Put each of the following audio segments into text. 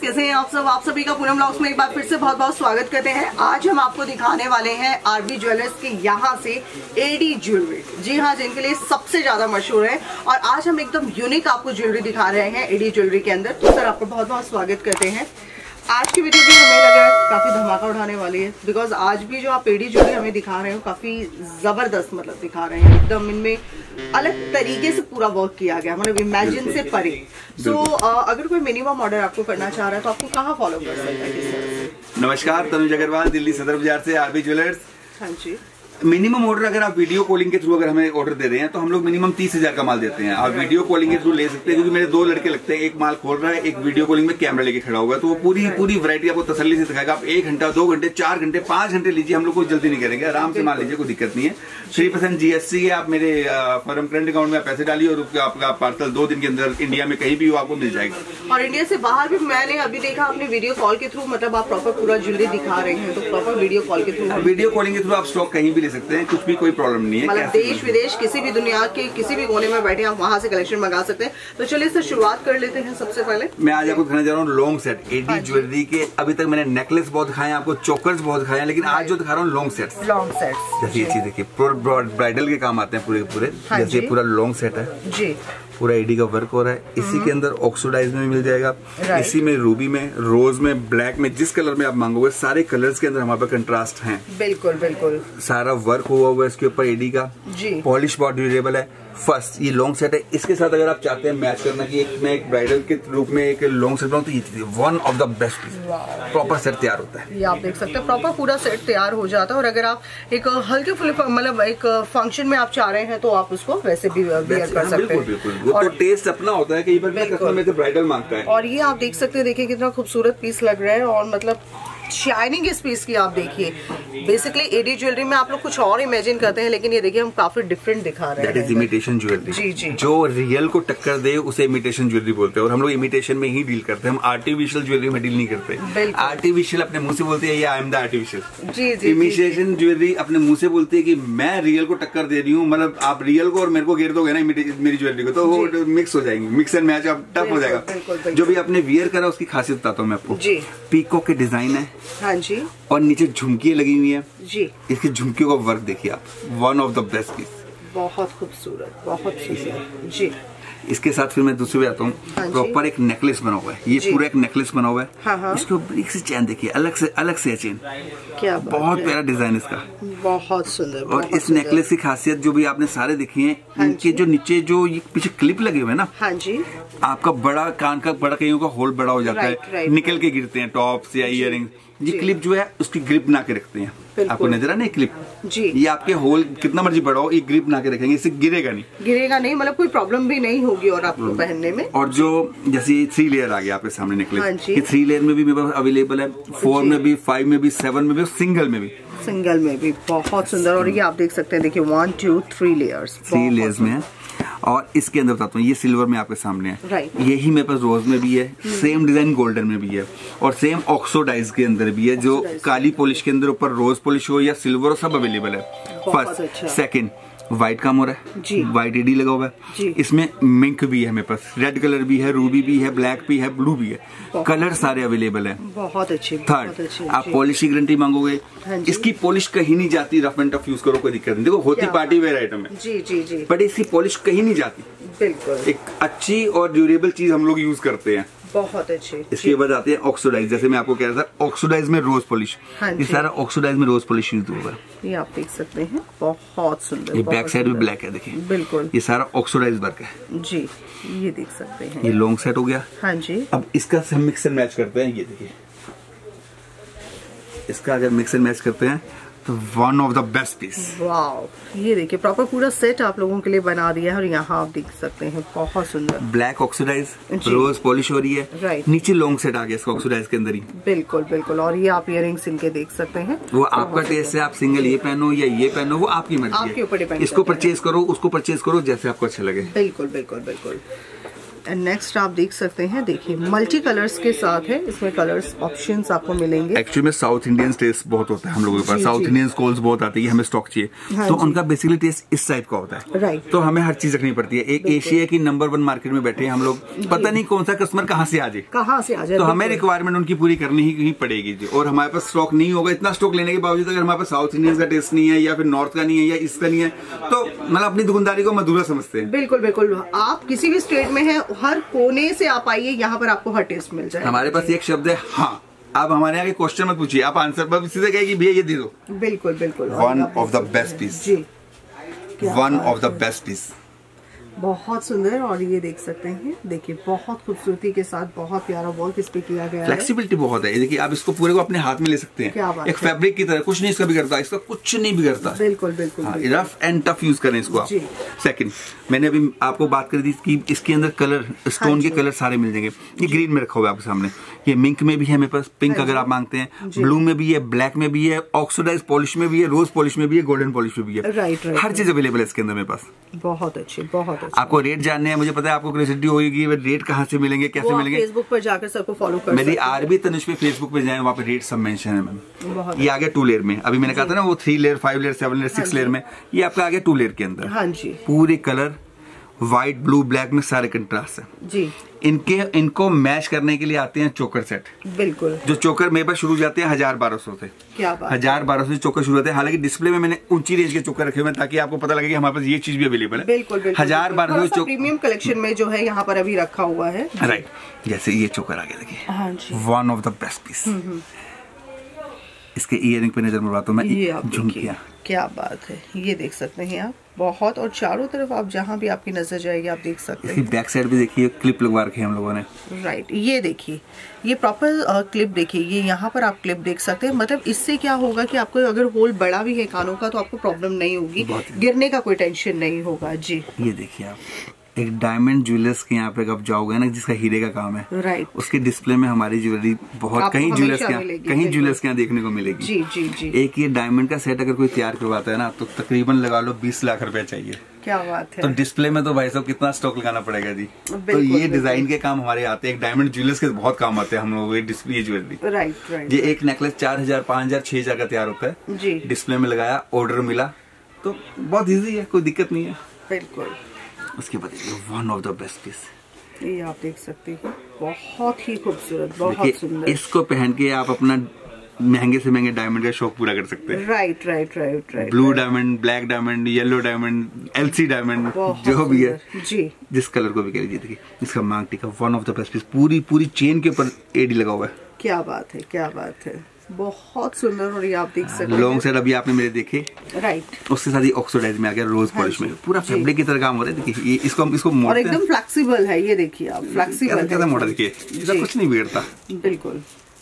कैसे हैं आप सब? आप सभी का पूनम ब्लॉग्स में एक बार फिर से बहुत बहुत स्वागत करते हैं। आज हम आपको दिखाने वाले हैं आरबी ज्वेलर्स के यहाँ से एडी ज्वेलरी। जी हाँ, जिनके लिए सबसे ज्यादा मशहूर है। और आज हम एकदम यूनिक आपको ज्वेलरी दिखा रहे हैं एडी ज्वेलरी के अंदर। तो सर आपका बहुत बहुत स्वागत करते हैं। आज की वीडियो भी हमें लगा काफी धमाका उठाने वाली है, बिकॉज आज भी जो आप एडी ज्वेलरी हमें दिखा रहे हो काफी जबरदस्त मतलब दिखा रहे हैं। एकदम इनमें अलग तरीके से पूरा वर्क किया गया, मतलब इमेजिन से परे। सो अगर कोई मिनिमम ऑर्डर आपको करना चाह रहा है तो आपको कहाँ फॉलो कर सकता है? नमस्कार, तनुज अग्रवाल, दिल्ली सदर बाजार से आरबी ज्वेलर्स। हाँ जी। मिनिमम ऑर्डर अगर आप वीडियो कॉलिंग के थ्रू अगर हमें ऑर्डर दे रहे हैं तो हम लोग मिनिमम 30,000 का माल देते हैं। आप वीडियो कॉलिंग के थ्रू ले सकते हैं, क्योंकि मेरे दो लड़के लगते हैं, एक माल खोल रहा है, एक वीडियो कॉलिंग में कैमरा लेके खड़ा होगा, तो वो पूरी वैरायटी आपको तसल्ली से दिखाएगा। आप 1 घंटा, 2 घंटे, 4 घंटे, 5 घंटे लीजिए, हम लोग को जल्दी नहीं करेंगे, आराम से माल लीजिए, कोई दिक्कत नहीं है। 3% GST है। आप मेरे फर्म करंट अकाउंट में पैसे डालिए और आपका पार्सल 2 दिन के अंदर इंडिया में कहीं भी हो आपको मिल जाएगा। और इंडिया से बाहर भी मैंने अभी देखा आपने वीडियो कॉल के थ्रू, मतलब आप प्रॉपर पूरा ज्वेलरी दिखा रहे हैं, तो प्रॉपर वीडियो कॉल के थ्रू, वीडियो कॉलिंग के थ्रू आप स्टॉक कहीं भी ले सकते हैं, कुछ भी कोई प्रॉब्लम नहीं है। मतलब देश विदेश किसी भी दुनिया के किसी भी कोने में बैठे आप वहां से कलेक्शन मंगा सकते हैं। तो चलिए इससे शुरुआत कर लेते हैं। सबसे पहले मैं आज आपको दिखाने जा रहा हूँ लॉन्ग सेट एडी ज्वेलरी के। अभी तक मैंने नेकलेस बहुत दिखाए हैं आपको, चोकर्स बहुत दिखाए हैं, लेकिन आज जो दिखा रहा हूँ लॉन्ग सेट्स। जैसे ये चीज देखिए, ब्राइडल के काम आते हैं पूरे। जैसे पूरा लॉन्ग सेट है जी, पूरा एडी का वर्क हो रहा है। इसी के अंदर ऑक्सीडाइज में मिल जाएगा, इसी में रूबी में, रोज में, ब्लैक में, जिस कलर में आप मांगोगे सारे कलर्स के अंदर हमारे पास कंट्रास्ट हैं। बिल्कुल बिल्कुल सारा वर्क हुआ हुआ है इसके ऊपर एडी का जी। पॉलिश बहुत ड्यूरेबल है। फर्स्ट ये लॉन्ग सेट है। इसके साथ अगर आप चाहते हैं मैच करना कि मैं एक ब्राइडल के रूप में एक लॉन्ग सेट बनाऊं, तो ये one of the best proper set तैयार होता है। ये आप देख सकते हैं, प्रॉपर पूरा सेट तैयार हो जाता है। और अगर आप एक हल्के फुल्के मतलब एक फंक्शन में आप चाह रहे हैं तो आप उसको वैसे भी वेयर कर सकते हैं। बिल्कुल, वो तो टेस्ट अपना होता है। कई बार कस्टमर में से ब्राइडल मांगता है। और ये आप देख सकते हैं, देखिए कितना खूबसूरत पीस लग रहा है। और मतलब शाइनिंग इस पीस की आप देखिए। बेसिकली एडी ज्वेलरी में आप लोग कुछ और इमेजिन करते हैं, लेकिन ये देखिए हम काफी डिफरेंट दिखा रहे हैं। That is imitation jewellery. जी जी। जो रियल को टक्कर दे उसे इमिटेशन ज्वेलरी बोलते हैं, और हम लोग इमिटेशन में ही डील करते हैं। हम आर्टिफिशियल ज्वेलरी में डील नहीं करते। आर्टिफिशियल अपने मुंह से बोलते हैं आई एम द आर्टिफिशियल। जी जी। इमिटेशन ज्वेलरी अपने मुंह से बोलती है कि मैं रियल को टक्कर दे रही हूँ। मतलब आप रियल को और मेरे को घेर दोगे ना मेरी ज्वेलरी को, तो वो मिक्स हो जाएंगे, मिक्स एंड मैच अब टफ हो जाएगा। जो भी आपने वियर करा उसकी खासियत बताता हूँ मैं आपको। पीकॉक के डिजाइन है। हाँ जी। और नीचे झुमकियां लगी हुई है जी। इसकी झुमकियों का वर्क देखिए आप, one of the best piece. बहुत खूबसूरत, बहुत खूबसूरत जी। इसके साथ फिर मैं दूसरे पे आता हूँ। प्रॉपर एक नेकलेस बना हुआ है, ये पूरा एक नेकलेस बना हुआ है। हाँ। इसके ऊपर एक से चैन देखिए, अलग से चैन। क्या बहुत प्यारा डिजाइन इसका, बहुत सुंदर। और इस नेकलेस की खासियत जो भी आपने सारे देखे हैं, इनके जो नीचे जो ये पीछे क्लिप लगे हुए हैं ना, हाँ जी, आपका बड़ा कान का बड़ा कईयों का होल बड़ा हो जाता है, निकल के गिरते हैं टॉप्स या इयररिंग्स। ये क्लिप जो है उसकी ग्रिप बना के रखते हैं। आपको नजर आ नहीं क्लिप जी, ये आपके होल कितना मर्जी बड़ा हो, ये ग्रिप बना के रखेंगे, इससे गिरेगा नहीं, मतलब कोई प्रॉब्लम भी नहीं होगी और आपको पहनने में। और जो जैसे 3 लेयर आ गया आपके सामने नेकलेस, ये 3 लेयर में भी मेरे पास अवेलेबल है, 4 में भी, 5 में भी, 7 में भी, सिंगल में भी बहुत सुंदर। और ये आप देख सकते हैं, देखिए 1 2 3 लेयर्स, 3 लेयर्स में है। और इसके अंदर बताता हूँ, ये सिल्वर में आपके सामने है, यही मेरे पास रोज में भी है, सेम डिजाइन गोल्डन में भी है, और सेम ऑक्सोडाइज के अंदर भी है। जो काली पॉलिश के अंदर ऊपर रोज पॉलिश हो या सिल्वर हो, सब अवेलेबल है। फर्स्ट सेकंड व्हाइट काम हो रहा है, व्हाइट एडी लगा हुआ है। इसमें मिंक भी है मेरे पास, रेड कलर भी है, रूबी भी है, ब्लैक भी है, ब्लू भी है, कलर सारे अवेलेबल है। बहुत अच्छे। थर्ड, आप पॉलिश की गारंटी मांगोगे, इसकी पॉलिश कहीं नहीं जाती, रफ एंड टफ यूज करो कोई दिक्कत नहीं। देखो होती पार्टी वेयर आइटम है जी जी जी, बट इसकी पॉलिश कहीं नहीं जाती। बिल्कुल एक अच्छी और ड्यूरेबल चीज हम लोग यूज करते हैं, बहुत अच्छे। इसके बाद आते हैं ऑक्सीडाइज। जैसे मैं आपको कह रहा था, ऑक्सीडाइज में रोज पॉलिश, ये सारा ऑक्सीडाइज में रोज पॉलिश यूज हुआ है। ये आप देख सकते हैं, बहुत सुंदर। ये बैक साइड भी ब्लैक है, देखिए बिल्कुल, ये सारा ऑक्सीडाइज वर्क है जी। ये देख सकते हैं, ये लॉन्ग सेट हो गया। हाँ जी। अब इसका हम मिक्स एंड मैच करते हैं। ये देखिए, इसका अगर मिक्स एंड मैच करते हैं तो one of the best piece. Wow, ये देखिए प्रॉपर पूरा सेट आप लोगों के लिए बना दिया है। और यहाँ आप देख सकते हैं, बहुत सुंदर ब्लैक ऑक्सीडाइज, रोज पॉलिश हो रही है, नीचे लॉन्ग सेट आ गया इसका ऑक्सीडाइज के अंदर ही। बिल्कुल बिल्कुल। और ये आप इयररिंग्स इनके देख सकते हैं, वो आपका टेस्ट है, आप सिंगल ये पहनो या ये पहनो, वो आपकी मर्जी है, आपके ऊपर डिपेंड। इसको परचेज करो, उसको परचेज करो, जैसे आपको अच्छा लगे। बिल्कुल बिल्कुल बिल्कुल। एंड नेक्स्ट आप देख सकते हैं, देखिए मल्टी कलर्स के साथ है, इसमें कलर्स ऑप्शंस आपको मिलेंगे। एक्चुअली में साउथ इंडियन टेस्ट बहुत होता है हम लोगों के पास, साउथ इंडियन कॉल्स बहुत आते हैं, हमें स्टॉक चाहिए, तो उनका बेसिकली टेस्ट इस टाइप का होता है, राइट। तो हमें हर चीज रखनी पड़ती है। एक एशिया की नंबर 1 मार्केट में बैठे हैं हम लोग, पता नहीं कौन सा कस्टमर कहाँ से आ जाए, तो हमें रिक्वायरमेंट उनकी पूरी करनी ही पड़ेगी जी। और हमारे पास स्टॉक नहीं होगा, इतना स्टॉक लेने के बावजूद अगर हमारे पास साउथ इंडियन का टेस्ट नहीं है, या फिर नॉर्थ का नहीं है, या इसका नहीं है, तो मतलब अपनी दुकानदारी को मधुरा समझते हैं। बिल्कुल बिल्कुल, आप किसी भी स्टेट में हैं, हर कोने से आप आइए, यहाँ पर आपको हर टेस्ट मिल जाए। हमारे पास एक शब्द है हाँ। आप हमारे यहाँ के क्वेश्चन मत पूछिए, आप आंसर पर सीधे कहे कि भैया ये दे दो। बिल्कुल बिल्कुल, one of the best piece जी, one of the best piece, बहुत सुंदर। और ये देख सकते हैं, देखिए बहुत खूबसूरती के साथ बहुत प्यारा वर्क इस पे किया गया है। फ्लेक्सिबिलिटी बहुत है, देखिए आप इसको पूरे को अपने हाथ में ले सकते हैं, एक फैब्रिक की तरह, कुछ नहीं इसका बिगड़ता, इसका कुछ नहीं बिगड़ता। बिल्कुल बिल्कुल, रफ एंड टफ यूज करें इसको आप। सेकंड, मैंने अभी आपको बात करी थी कि इसके अंदर कलर, स्टोन के कलर सारे मिल जाएंगे। ये ग्रीन में रखा हुआ है आपके सामने, ये मिंक में भी है मेरे पास, पिंक अगर आप मांगते हैं, ब्लू में भी है, ब्लैक में भी है, ऑक्सीडाइज पॉलिश में भी है, रोज पॉलिश में भी है, गोल्डन पॉलिश में भी है, राइट। हर चीज अवेलेबल है इसके अंदर मेरे पास। बहुत अच्छी, बहुत अच्छी। आपको रेट जानने हैं, मुझे पता है आपको क्यूरियोसिटी होगी रेट कहाँ से मिलेंगे, कैसे मिलेंगे। फेसबुक पर जाकर सबको फॉलो कर मेरी आरबी तनुष पे फेसबुक पे जाए, वहाँ पे रेट सब मेंशन है मैम। ये आ गया 2 लेयर में, अभी मैंने कहा था ना वो 3 लेयर, 5 लेयर, 7 लेयर, 6 लेयर में, ये आपका आ गया 2 लेयर के अंदर। हाँ जी, पूरे कलर व्हाइट, ब्लू, ब्लैक में सारे कंट्रास्ट है जी। इनको मैच करने के लिए आते हैं चोकर सेट। बिल्कुल, जो चोकर मेरे पास शुरू जाते हैं 1000-1200 से। क्या बात, 1000-1200 से चोकर शुरू होते हैं। हालांकि डिस्प्ले में मैंने ऊंची रेंज के चोकर रखे हुए हैं, ताकि आपको पता लगे कि हमारे पास ये चीज भी अवेलेबल है। बिल्कुल, 1000-1200 चोकर प्रीमियम कलेक्शन में जो है यहाँ पर अभी रखा हुआ है, राइट। जैसे ये चोकर आ गया, देखिए one of the best piece. इसके ईयरिंग पे नजर मरवाता हूँ मैं, ये झुमकियाँ, क्या बात है, ये देख सकते हैं आप बहुत। और चारों तरफ आप जहाँ भी आपकी नजर जाएगी आप देख सकते हैं। बैक साइड भी देखिए क्लिप लगवा रखी है हम लोगों ने, राइट। ये देखिए, ये प्रॉपर क्लिप देखिए, ये यहाँ पर आप क्लिप देख सकते हैं। मतलब इससे क्या होगा कि आपको अगर होल बड़ा भी है कानों का तो आपको प्रॉब्लम नहीं होगी, गिरने का कोई टेंशन नहीं होगा जी। ये देखिए आप, एक डायमंड ज्वेलर्स के यहाँ पे आप जाओगे ना, जिसका हीरे का काम है, राइट, उसके डिस्प्ले में हमारी ज्वेलरी बहुत कहीं ज्वेलर्स के यहाँ देखने को मिलेगी जी जी जी। एक ये डायमंड का सेट अगर कोई तैयार करवाता है ना, तो तकरीबन लगा लो 20 लाख रुपया चाहिए। क्या बात है। तो डिस्प्ले में तो भाई साहब कितना स्टॉक लगाना पड़ेगा जी। तो ये डिजाइन के काम हमारे आते हैं, एक डायमंड ज्वेलर्स के बहुत काम आते हैं हम लोग, ये डिस्प्ले ज्वेलरी, राइट राइट। ये एक नेकलेस 4000, 5000, 6000 का तैयार होता है जी। डिस्प्ले में लगाया, ऑर्डर मिला, तो बहुत ईजी है, कोई दिक्कत नहीं है। बिल्कुल। उसके बाद one of the best piece, ये आप देख सकते हैं, बहुत ही खूबसूरत, बहुत सुंदर। इसको पहन के आप अपना महंगे से महंगे डायमंड का शौक पूरा कर सकते हैं। Right right right right. Blue diamond, black diamond, yellow diamond, LC diamond, जो भी है जी, जिस कलर को भी कह लीजिए। देखिए इसका maang tikka one of the best piece, पूरी चेन के ऊपर एडी लगा हुआ है। क्या बात है, क्या बात है, बहुत सुंदर। और ये आप देख सकते हैं लॉन्ग साइड अभी आपने मेरे देखे, राइट, उसके साथ ही ऑक्सीडाइज में आ गया, रोज पॉलिश में, पूरा फैब्रिक की तरह काम हो रहा है। देखिए इसको और एकदम फ्लेक्सिबल है, ये देखिए आप, फ्लेक्सिबल है, मोटा देखिए, इसका कुछ नहीं बिगड़ता। बिल्कुल।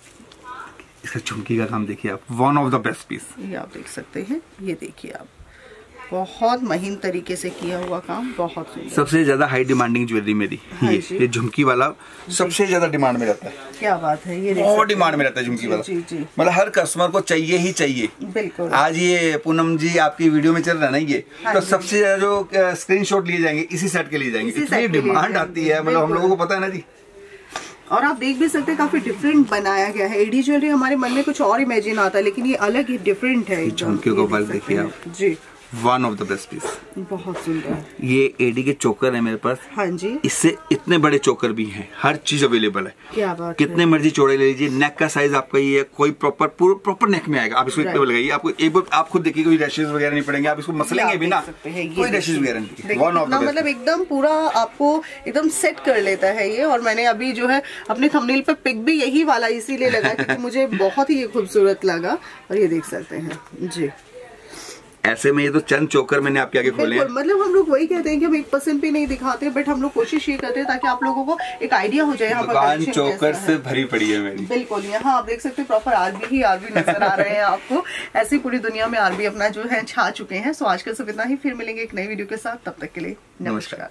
इसका झुमकी का काम देखिए आप, one of the best piece, ये आप देख सकते हैं। ये देखिए आप, बहुत महीन तरीके से किया हुआ काम, बहुत सुंदर। सबसे ज्यादा हाई डिमांडिंग ज्वेलरी मेरी ये झुमकी वाला सबसे ज्यादा डिमांड में रहता है। क्या बात है, ये बहुत डिमांड में रहता है झुमकी वाला, मतलब हर कस्टमर को चाहिए ही चाहिए। बिल्कुल। आज ये पूनम जी आपकी वीडियो में चल रहा है ना, ये तो सबसे ज्यादा जो स्क्रीनशॉट लिए जाएंगे इसी सेट के लिए जाएंगे, इतनी डिमांड आती है, मतलब हम लोगों को पता है ना जी। और आप देख भी सकते हैं काफी डिफरेंट बनाया गया है। एडी ज्वेलरी हमारे मन में कुछ और इमेजिन आता है, लेकिन ये अलग ही डिफरेंट है। झुमकियों का वर्क देखिए आप जी, one of the best piece, बहुत सुंदर। ये एडी के चोकर है मेरे पास, हाँ जी। इससे इतने बड़े चोकर भी हैं, हर चीज अवेलेबल है। क्या बात, कितने मर्जी चौड़े ले लीजिए। नेक का साइज आपका ये है, कोई प्रॉपर नेक में आएगा। आप इसको इतने लगाइए, आपको एक बार आप खुद देखिए कोई रैशेज वगैरह नहीं पड़ेंगे, आप इसको मसलेंगे भी ना, कोई रैशेज वगैरह नहीं। वन ऑफ द बेस्ट, मतलब एकदम पूरा आपको एकदम सेट कर लेता है ये। और मैंने अभी जो है अपने थंबनेल पे पिक भी यही वाला इसीलिए लगा क्योंकि मुझे बहुत ही खूबसूरत लगा। और ये देख सकते हैं जी, ऐसे में ये तो चंद चोकर मैंने आपके आगे खोले हैं। मतलब हम लोग वही कहते हैं कि हम 1% भी नहीं दिखाते, बट हम लोग कोशिश ये करते हैं ताकि आप लोगों को एक आइडिया हो जाए। दुकान चोकर से भरी पड़ी है मेरी। बिल्कुल, यहाँ आप देख सकते हैं प्रॉपर आरबी नजर आ रहे हैं आपको। ऐसी पूरी दुनिया में आरबी अपना जो है छा चुके हैं। सो आज कल सिर्फ इतना ही, फिर मिलेंगे एक नई वीडियो के साथ, तब तक के लिए नमस्कार।